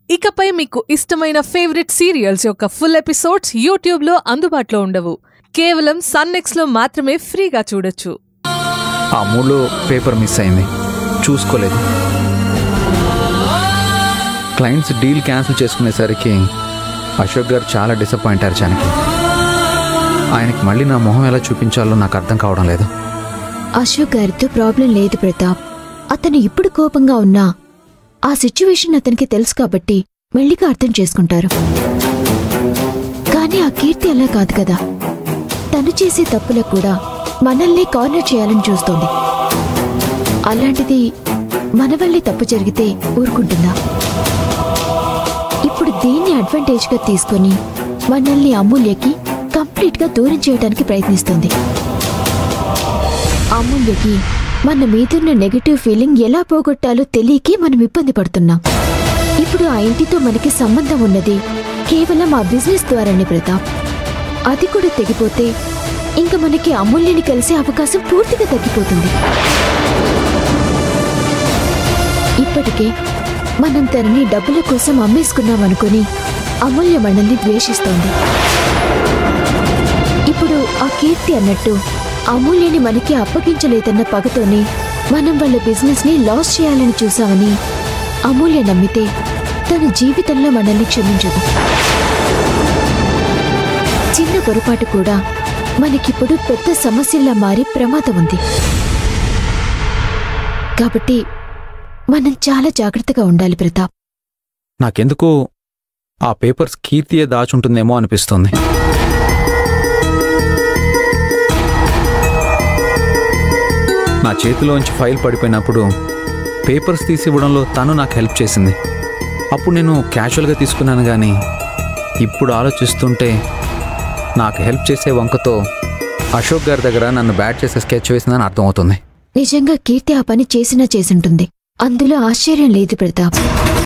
ఇకపై మీకు ఇష్టమైన ఫేవరెట్ సీరియల్స్ యొక్క ఫుల్ ఎపిసోడ్స్ యూట్యూబ్లో అందుబాటులో ఉండవు. కేవలం సన్నెక్స్లో మాత్రమే ఫ్రీగా చూడొచ్చు. ఆ మూడ్లో పేపర్ మిస్ అయింది, చూసుకోలేదు. క్లయింట్స్ డీల్ క్యాన్సిల్ చేసుకునేసరికి అశోక్ గారు చాలా డిసప్పాయింట్ అయ్యారు. జానకి, ఆయనకి మళ్ళీ నా మొహం ఎలా చూపించాలో నాకు అర్థం కావడం లేదు. అశోక్ గారితో ప్రాబ్లం లేదు ప్రతాప్. అతను ఇప్పుడు కోపంగా ఉన్నా ఆ సిచ్యువేషన్ అతనికి తెలుసు కాబట్టి మెల్లిగా అర్థం చేసుకుంటారు. కానీ ఆ కీర్తి అలా కాదు కదా. తను చేసే తప్పులకు కూడా మనల్ని కార్నర్ చేయాలని చూస్తోంది. అలాంటిది మన వల్లే తప్పు జరిగితే ఊరుకుంటుందా? ఇప్పుడు దీన్ని అడ్వాంటేజ్గా తీసుకుని మనల్ని అమూల్యకి కంప్లీట్గా దూరం చేయడానికి ప్రయత్నిస్తుంది. అమూల్యకి మన మీదున్న నెగటివ్ ఫీలింగ్ ఎలా పోగొట్టాలో తెలియకే మనం ఇబ్బంది పడుతున్నాం. ఇప్పుడు ఆ ఇంటితో మనకి సంబంధం ఉన్నది కేవలం ఆ బిజినెస్ ద్వారానే ప్రతాప్. అది కూడా తెగిపోతే ఇంకా మనకి అమూల్యని కలిసే అవకాశం పూర్తిగా తగ్గిపోతుంది. ఇప్పటికే మనం తనని డబ్బుల కోసం అమ్మేసుకున్నామనుకుని అమూల్య మనల్ని ద్వేషిస్తోంది. ఇప్పుడు ఆ కీర్తి అన్నట్టు అమూల్యని మనకి అప్పగించలేదన్న పగతోనే మనం వాళ్ళ బిజినెస్ ని లాస్ చేయాలని చూసామని అమూల్య నమ్మితే తన జీవితంలో మనల్ని క్షమించదు. చిన్న పొరపాటు కూడా మనకిప్పుడు పెద్ద సమస్యలా మారి ప్రమాదం ఉంది. కాబట్టి మనం చాలా జాగ్రత్తగా ఉండాలి ప్రతాప్. నాకెందుకో ఆ పేపర్స్ కీర్తియే దాచుంటుందేమో అనిపిస్తుంది. నా చేతిలోంచి ఫైల్ పడిపోయినప్పుడు పేపర్స్ తీసివ్వడంలో తను నాకు హెల్ప్ చేసింది. అప్పుడు నేను క్యాజువల్గా తీసుకున్నాను, కానీ ఇప్పుడు ఆలోచిస్తుంటే నాకు హెల్ప్ చేసే వంకతో అశోక్ గారి దగ్గర నన్ను బ్యాట్ చేసే స్కెచ్ వేసిందని అర్థమవుతుంది. నిజంగా కీర్తి ఆ పని చేసినా చేసుంటుంది, అందులో ఆశ్చర్యం లేదు ప్రతాప్.